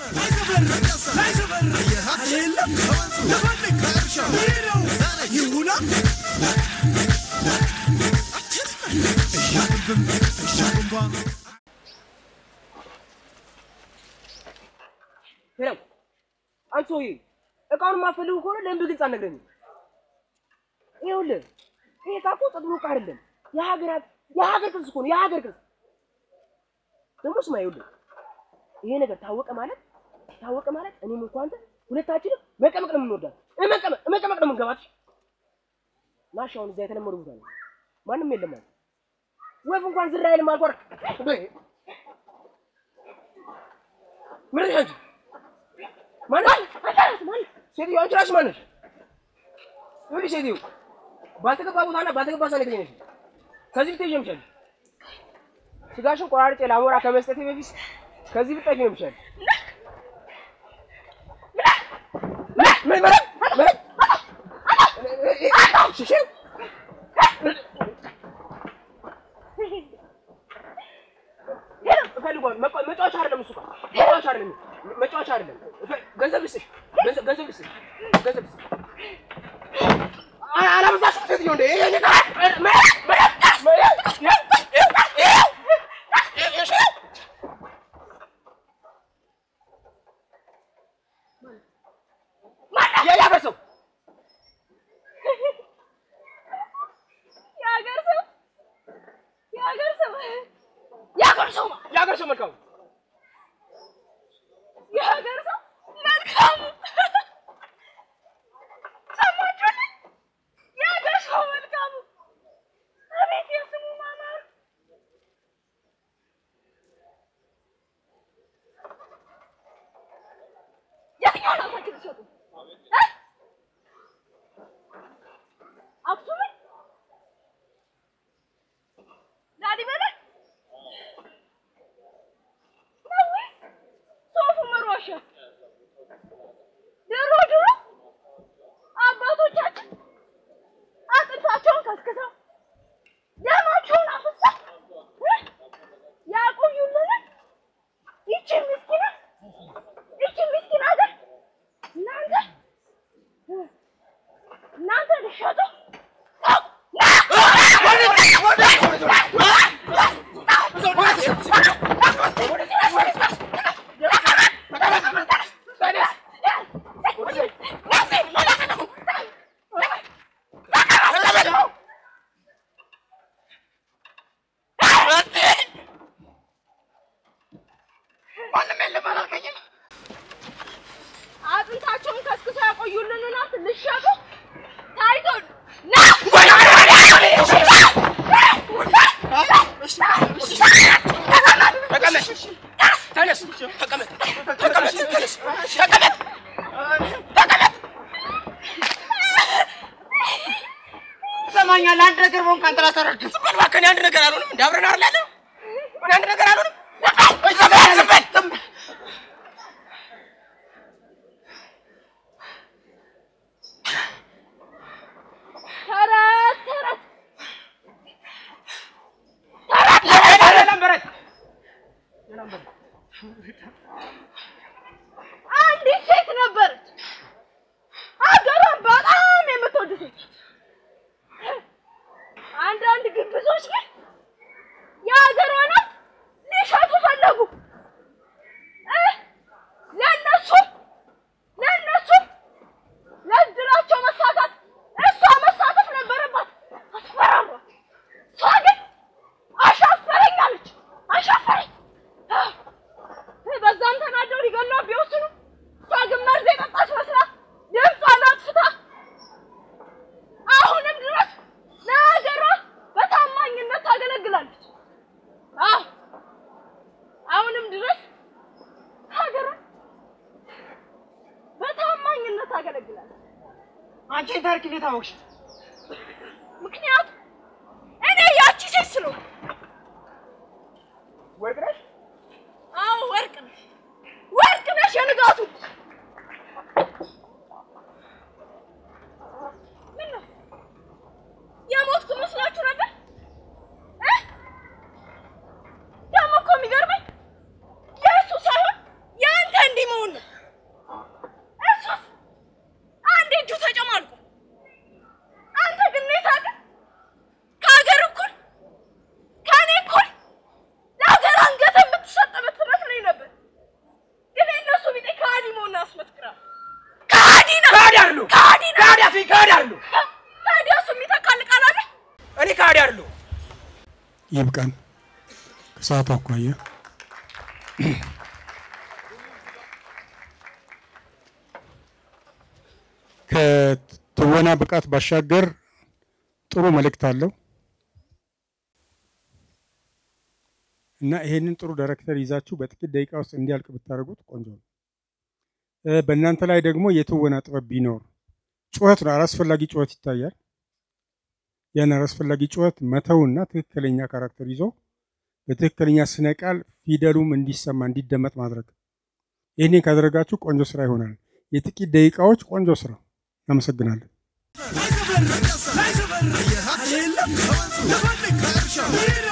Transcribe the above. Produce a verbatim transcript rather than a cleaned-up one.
Hello. I'm sorry. I can't ma felu ko ለም ብግልጽ አልነግረኝ ይኸውልህ ይሄ ታቆ ተድሮቅ አይደለም የሀገራት የሀገር ቅርስ እኮ ነው የሀገር ቅርስ ደሞስ ማይውልህ ይሄ ነገር ታወቀ ማለት ታወቀ ማለት እኔም እንኳን አንተ ሁለታችንም መቀመቅ ነው የምንወዳው መቀመቅ መቀመቅ ነው የምንገባት ማሻውን እዛ የተለመደ ቦታ ነው ማንንም የለም ማለት ወፍ እንኳን ዝራይል ማልቆር ምን ያንቺ ማን ማን ሴትዮ አንቺ ራስሽ ማን ነሽ ወዲ ሴትዮ ባልተገባ ቦታና ባልተገባ ሰው ነው የተገኘሽ ከዚህ ብትሄጂ ነው የሚሻልሽ ስጋሽን ቆራርጬ ላሞራ ከመስጠቴ በፊት ከዚህ ብትጠጊ ነው የሚሻልሽ ምን ምን ምን ሽሽ ፈልጓል መጫወቻ አይደለም እሱ መጫወቻ አይደለም መጫወቻ አይደለም ገንዘብ ልስጥሽ ገንዘብ ገንዘብ ልስጥሽ ገንዘብ ልስጥሽ አላበዛሽ ሴትዮ እንደ ይሄ ነገር ያገርሰው ያገርሰው ያገርሰው ያገርሰው ያገርሰው መልካም ያገርሰው መልካም ሰማችሁ ያገርሰው መልካም አቤት የስሙ ማማር የትኛው ነው ታክልሽው እ አክሱም ዳዲ በለ ድሮ ድሮ አባቶቻችን አጥንታቸውን ከስክሰው ደማቸውን አፍሰው ያቆዩልን ይቺ ምስኪና ይቺ ምስኪና ሀገር እናንተ እናንተ ልሸጡ አጥንታቸውን ከስክሰው ያቆዩልን እናት ልሸጡ ታይቶ ና ተቀመጥ ተነስ ተቀመጥ ተቀመጥ ተነስ ተቀመጥ ተቀመጥ ሰማኛለህ አንድ ነገር ሆን ካንተ ላሰረድ ዝም በል አንድ ነገር አልሆንም እንደ አብረን አይደል ያለው ምን አንድ ነገር አልሆንም ዝም በል ዝም በል አንዲት ሴት ነበረች አገሯን በጣም የምትወድ ሴት አንዳንድ ግብዞች ግን የአገሯን ሊሸጡ ፈለጉ ለነሱ ለነሱ ለድላቸው መሳካት እሷ መሳተፍ ነበረባት አስፈራሯ እሷ ግን አሻፈረኝ አለች አሻፈረኝ በዛም ተናደው ሊገሏት ቢወስኑ እሷ ግን መርዝ የጠጣች መስላ ድምጿን አጥፍታ አሁንም ድረስ ለሀገሯ በታማኝነት ታገለግላለች። አዎ አሁንም ድረስ ሀገሯ በታማኝነት ታገለግላለች። አንቺ ታሪክ እንዴት አወቅሽ? ምክንያቱም እኔ ያቺ ሴት ስለሆንኩ ወርቅ ነሽ? አዎ ወርቅ ነሽ ወርቅ ነሽ የንጋቱ ምን ነው የሞትኩ መስላችሁ ነበር እ ደግሞ እኮ የሚገርመኝ የእሱ ሳይሆን የአንተ እንዲህ ለመሆን ነው እሱስ አንዴ እጁ ተጨማልቆ አንተ ግን ነታደ ከሀገር እኩል ከኔ እኩል ለሀገር አንገት የምትሰጥ የምትመስለኝ ነበር ግን እነሱ ቢጤ ከሃዲ መሆን አስመስክራል ከሃዲ ነው ከሃዲ አይደሉ ከሃዲ ነው ከሃዲ አፊ ከሃዲ አይደሉ ታዲያ እሱ የሚተካል ቃል አለ እኔ ከሃዲ አይደሉ ይብቃን ከሰዓቱ አኳያ ከትወና ብቃት ባሻገር ጥሩ መልእክት አለው እና ይሄንን ጥሩ ዳይሬክተር ይዛችሁ በጥቂት ደቂቃ ውስጥ እንዲያልቅ ብታረጉት ቆንጆ ነው። በእናንተ ላይ ደግሞ የትወና ጥበብ ቢኖር ጩኸት ነው አላስፈላጊ ጩኸት ይታያል። ያን አላስፈላጊ ጩኸት መተውና ትክክለኛ ካራክተር ይዞ በትክክለኛ ስነ ቃል ፊደሉም እንዲሰማ እንዲደመጥ ማድረግ ይሄንን ካደረጋችሁ ቆንጆ ስራ ይሆናል። የጥቂት ደቂቃዎች ቆንጆ ስራ አመሰግናለሁ።